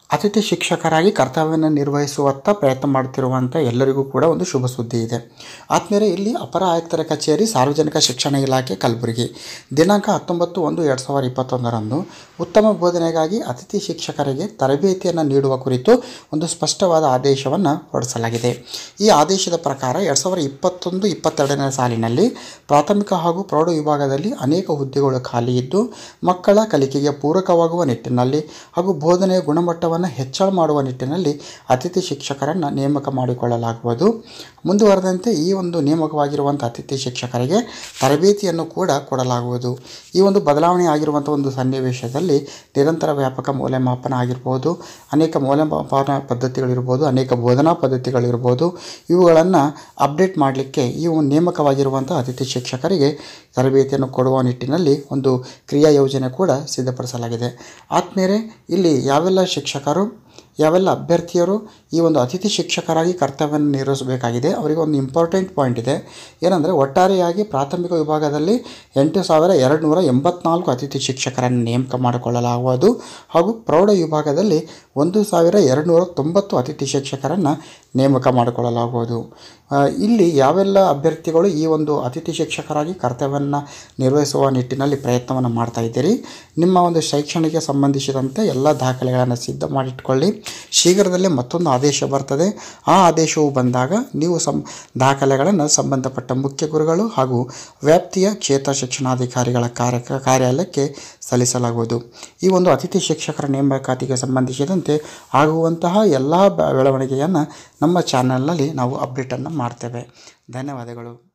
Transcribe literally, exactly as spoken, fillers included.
ಅತಿಥಿ ಶಿಕ್ಷಕರಾಗಿ ಕರ್ತವ್ಯವನ್ನು ನಿರ್ವಹಿಸುವತ್ತ ಪ್ರಯತ್ನ ಮಾಡುತ್ತಿರುವಂಥ ಎಲ್ಲರಿಗೂ ಕೂಡ ಒಂದು ಶುಭ ಸುದ್ದಿ ಇದೆ. ಆತ್ಮೀಯರೇ, ಇಲ್ಲಿ ಅಪರ ಆಯುಕ್ತರ ಕಚೇರಿ, ಸಾರ್ವಜನಿಕ ಶಿಕ್ಷಣ ಇಲಾಖೆ, ಕಲಬುರಗಿ ದಿನಾಂಕ ಹತ್ತೊಂಬತ್ತು ಒಂದು ಎರಡು ಸಾವಿರದ ಇಪ್ಪತ್ತೊಂದರಂದು ಉತ್ತಮ ಬೋಧನೆಗಾಗಿ ಅತಿಥಿ ಶಿಕ್ಷಕರಿಗೆ ತರಬೇತಿಯನ್ನು ನೀಡುವ ಕುರಿತು ಒಂದು ಸ್ಪಷ್ಟವಾದ ಆದೇಶವನ್ನು ಹೊರಡಿಸಲಾಗಿದೆ. ಈ ಆದೇಶದ ಪ್ರಕಾರ ಎರಡು ಸಾವಿರದ ಇಪ್ಪತ್ತೊಂದು ಇಪ್ಪತ್ತೆರಡನೇ ಸಾಲಿನಲ್ಲಿ ಪ್ರಾಥಮಿಕ ಹಾಗೂ ಪ್ರೌಢ ವಿಭಾಗದಲ್ಲಿ ಅನೇಕ ಹುದ್ದೆಗಳು ಖಾಲಿ ಇದ್ದು, ಮಕ್ಕಳ ಕಲಿಕೆಗೆ ಪೂರಕವಾಗುವ ನಿಟ್ಟಿನಲ್ಲಿ ಹಾಗೂ ಬೋಧನೆಯ ಗುಣಮಟ್ಟವನ್ನು ಹೆಚ್ಚಳ ಮಾಡುವ ನಿಟ್ಟಿನಲ್ಲಿ ಅತಿಥಿ ಶಿಕ್ಷಕರನ್ನು ನೇಮಕ ಮಾಡಿಕೊಳ್ಳಲಾಗುವುದು. ಮುಂದುವರೆದಂತೆ ಈ ಒಂದು ನೇಮಕವಾಗಿರುವಂಥ ಅತಿಥಿ ಶಿಕ್ಷಕರಿಗೆ ತರಬೇತಿಯನ್ನು ಕೂಡ ಕೊಡಲಾಗುವುದು. ಈ ಒಂದು ಬದಲಾವಣೆ ಆಗಿರುವಂಥ ಒಂದು ಸನ್ನಿವೇಶದಲ್ಲಿ ನಿರಂತರ ವ್ಯಾಪಕ ಮೌಲ್ಯಮಾಪನ ಆಗಿರ್ಬೋದು, ಅನೇಕ ಮೌಲ್ಯಮಾಪನ ಪದ್ಧತಿಗಳಿರ್ಬೋದು, ಅನೇಕ ಬೋಧನಾ ಪದ್ಧತಿಗಳಿರ್ಬೋದು, ಇವುಗಳನ್ನು ಅಪ್ಡೇಟ್ ಮಾಡಲಿಕ್ಕೆ ಈ ಒಂದು ನೇಮಕವಾಗಿರುವಂಥ ಅತಿಥಿ ಶಿಕ್ಷಕರಿಗೆ ತರಬೇತಿಯನ್ನು ಕೊಡುವ ನಿಟ್ಟಿನಲ್ಲಿ ಒಂದು ಕ್ರಿಯಾ ಯೋಜನೆ ಕೂಡ ಸಿದ್ಧಪಡಿಸಲಾಗಿದೆ. ಆತ್ಮೀಯರೇ, ಇಲ್ಲಿ ಯಾವೆಲ್ಲ ಶಿಕ್ಷಕರು ಯಾವೆಲ್ಲ ಅಭ್ಯರ್ಥಿಯರು ಈ ಒಂದು ಅತಿಥಿ ಶಿಕ್ಷಕರಾಗಿ ಕರ್ತವ್ಯವನ್ನು ನಿರ್ವಹಿಸಬೇಕಾಗಿದೆ ಅವರಿಗೆ ಒಂದು ಇಂಪಾರ್ಟೆಂಟ್ ಪಾಯಿಂಟ್ ಇದೆ. ಏನಂದರೆ, ಒಟ್ಟಾರೆಯಾಗಿ ಪ್ರಾಥಮಿಕ ವಿಭಾಗದಲ್ಲಿ ಎಂಟು ಸಾವಿರ ಎರಡು ನೂರ ಎಂಬತ್ನಾಲ್ಕು ಅತಿಥಿ ಶಿಕ್ಷಕರನ್ನು ನೇಮಕ ಮಾಡಿಕೊಳ್ಳಲಾಗುವುದು ಹಾಗೂ ಪ್ರೌಢ ವಿಭಾಗದಲ್ಲಿ ಒಂದು ಸಾವಿರ ಎರಡು ನೂರ ತೊಂಬತ್ತು ಅತಿಥಿ ಶಿಕ್ಷಕರನ್ನು ನೇಮಕ ಮಾಡಿಕೊಳ್ಳಲಾಗುವುದು. ಇಲ್ಲಿ ಯಾವೆಲ್ಲ ಅಭ್ಯರ್ಥಿಗಳು ಈ ಒಂದು ಅತಿಥಿ ಶಿಕ್ಷಕರಾಗಿ ಕರ್ತವ್ಯವನ್ನು ನಿರ್ವಹಿಸುವ ನಿಟ್ಟಿನಲ್ಲಿ ಪ್ರಯತ್ನವನ್ನು ಮಾಡ್ತಾ ಇದ್ದೀರಿ, ನಿಮ್ಮ ಒಂದು ಶೈಕ್ಷಣಿಕ ಸಂಬಂಧಿಸಿದಂತೆ ಎಲ್ಲ ದಾಖಲೆಗಳನ್ನು ಸಿದ್ಧ ಮಾಡಿಟ್ಕೊಳ್ಳಿ. ಶೀಘ್ರದಲ್ಲೇ ಮತ್ತೊಂದು ಆದೇಶ ಬರ್ತದೆ. ಆ ಆದೇಶವು ಬಂದಾಗ ನೀವು ಸಂ ದಾಖಲೆಗಳನ್ನು ಸಂಬಂಧಪಟ್ಟ ಮುಖ್ಯ ಗುರುಗಳು ಹಾಗೂ ವ್ಯಾಪ್ತಿಯ ಕ್ಷೇತ್ರ ಶಿಕ್ಷಣಾಧಿಕಾರಿಗಳ ಕಾರ್ಯ ಕಾರ್ಯಾಲಯಕ್ಕೆ ಸಲ್ಲಿಸಲಾಗುವುದು. ಈ ಒಂದು ಅತಿಥಿ ಶಿಕ್ಷಕರ ನೇಮಕಾತಿಗೆ ಸಂಬಂಧಿಸಿದಂತೆ ಆಗುವಂತಹ ಎಲ್ಲ ಬೆಳವಣಿಗೆಯನ್ನು ನಮ್ಮ ಚಾನಲ್ನಲ್ಲಿ ನಾವು ಅಪ್ಡೇಟನ್ನು ಮಾಡ್ತೇವೆ. ಧನ್ಯವಾದಗಳು.